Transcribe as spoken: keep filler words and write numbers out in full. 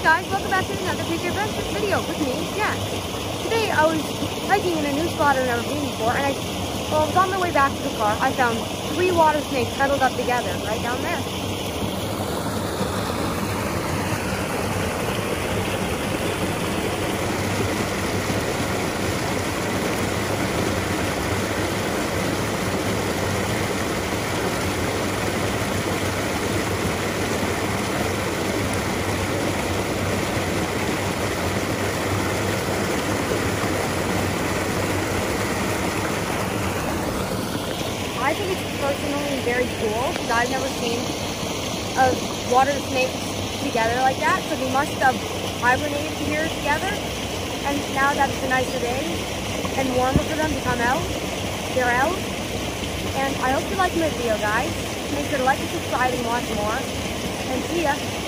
guys, welcome back to another Future Adventures video with me, Jack. Today I was hiking in a new spot I've never been before, and I, well, I was on my way back to the car. I found three water snakes huddled up together right down there. I think it's personally very cool because I've never seen a water snake together like that. So they must have hibernated here together. And now that it's a nicer day and warmer for them to come out, they're out. And I hope you liked my video, guys. Make sure to like and subscribe and watch more. And see ya.